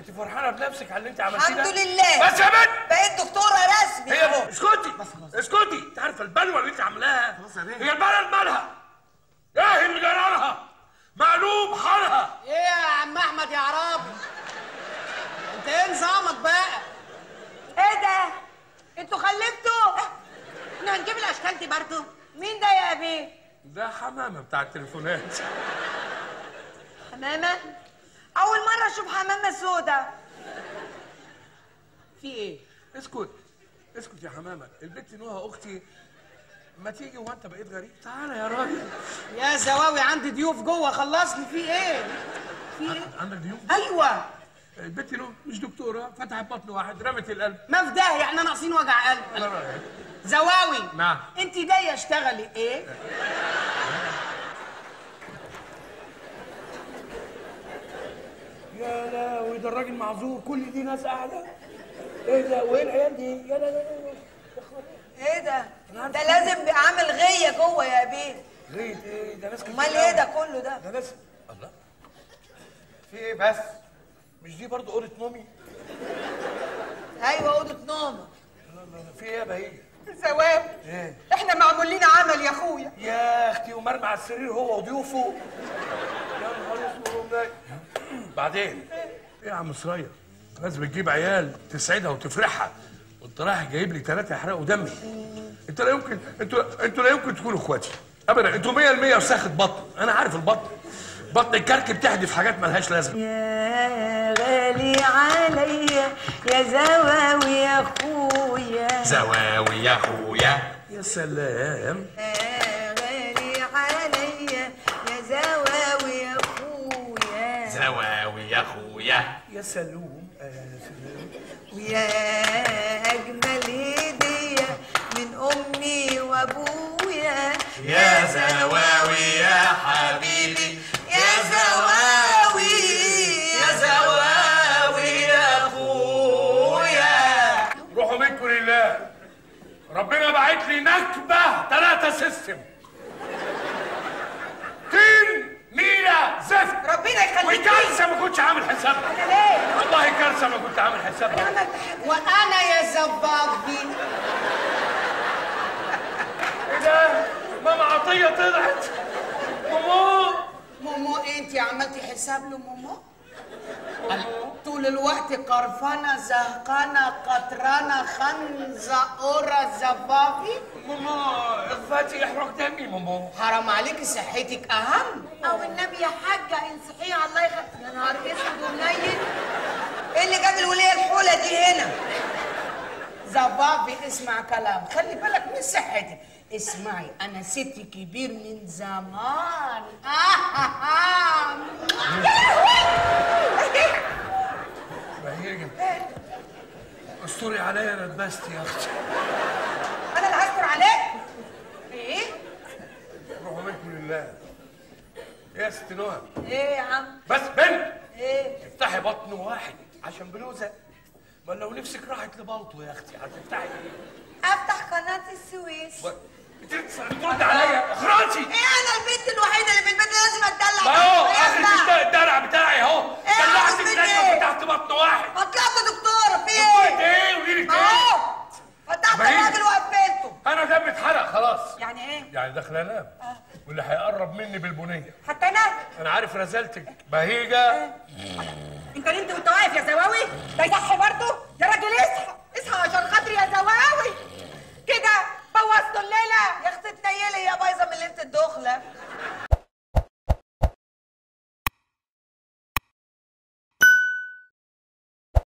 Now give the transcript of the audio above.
انت فرحانه بنفسك على اللي انت عملتيه ده؟ الحمد لله. بس يا بنت بقيت دكتوره رسمي اهو. اسكتي اسكتي. انت عارفه البلوه اللي انت عاملاها؟ هي البلد مالها؟ ايه اللي جرالها؟ مقلوب حالها. ايه يا عم احمد يا عرابي؟ انت ايه نظامك بقى؟ ايه ده؟ انتوا خلفتوا؟ احنا هنجيب الاشكال دي برضه؟ مين ده يا بيه؟ ده حمامه بتاع التليفونات. حمامه؟ اول مره اشوف حمامه سودا. في ايه؟ اسكت اسكت يا حمامه. البت نوها اختي ما تيجي وانت بقيت غريب. تعالى يا راجل. يا زواوي عندي ضيوف جوه، خلصني. في ايه؟ في ايه؟ عندك ضيوف؟ ايوه. البت نوها مش دكتوره، فتحت بطن واحد رمت القلب. ما في داهيه، احنا ناقصين وجع قلب. انا رايح. زواوي. نعم. انت جايه اشتغلي ايه؟ يا لهوي ده الراجل معذور، كل دي ناس قاعده. ايه ده؟ وايه العيال دي؟ يا لا لا لا. ايه ده؟ ده لازم يبقى عامل غيه جوه يا بيه. غير ايه؟ ده ناس كتير. امال ايه ده كله ده؟ ده ناس. الله. في ايه بس؟ مش دي برضه اوضه نومي؟ ايوه اوضه نوم. في ايه يا بهيه؟ ثواب. ايه؟ احنا معمولين عمل يا اخويا. يا اختي ومرمى على السرير هو وضيوفه. يا نهار اسود. بعدين ايه يا عم سرية؟ لازم تجيب عيال تسعدها وتفرحها، وانت رايح جايب لي 3 يحرقوا دمي. انت لا يمكن انتوا لا يمكن تكونوا اخواتي ابدا. انتوا 100% وساخة بطن. انا عارف البطن، بطن الكركب تحدف حاجات مالهاش لازمه. يا غالي عليا يا زواوي يا اخويا. زواوي يا اخويا. يا سلام. يا غالي عليا يا زواوي يا اخويا. زواوي يا اخويا. يا سلوم. يا سلام. ويا اجمل هديه من امي وابويا. يا زواوي يا حبيبي. يا زواوي يا زواوي يا اخويا. روحوا منكم لله. ربنا بعت لي نكبه 3 سيستم. طين نيله زفت. ربنا يخليك. وكارثه ما كنتش عامل حسابها. انا ليه؟ والله كارثه ما كنت عامل حسابها. انا عملت حاجه. وانا يا زبابي. ايه ده؟ ماما عطيه طلعت. ماما. مومو انت عملتي حساب لمومو؟ طول الوقت قرفانه زهقانه قطرانه خنزه اورا زبابي. ماما اخواتي يحرق دمي. ماما حرام عليكي، صحتك اهم. او النبي يا حاجه انصحيها الله يخليك. يا نهار اسود ومنيل. ايه اللي جاب الوليه الحوله دي هنا؟ زبابي اسمع كلام، خلي بالك من صحتك. اسمعي، انا ست كبير من زمان. بهيجة استوري عليا، انا اتبست يا اختي. انا اللي هستر عليك؟ ايه؟ روحوا منكم لله. ايه يا ست نوى؟ ايه يا عم؟ بس بنت. ايه؟ افتحي بطن واحد عشان بلوزه. ما لو نفسك راحت لبلطو يا اختي هتفتحي ايه؟ افتح قناه السويس. انت بترد عليا اخرجي. ايه انا البنت الوحيده اللي في البيت لازم اتدلع؟ ما هو إيه اخر الدرع بتاعي اهو. إيه دلعتك عاوز زي مني ما إيه؟ فتحت بطن واحد. ما طلعت دكتوره في قلت ايه؟ ايه وقلت ايه؟ اهو فتحت بهيج. الراجل وقفلته. انا دمي اتحرق خلاص. يعني ايه؟ يعني داخل انام. واللي هيقرب مني بالبنيه. حتى انا؟ انا عارف رزالتك بهيجه. انت وانت واقف يا زواوي؟ ده يصحي برضه؟ يا راجل اصحى اصحى عشان خاطري يا زواوي. كده بوظتوا الليله. يا اختي تنيلي يا بايظه من ليله الدخله.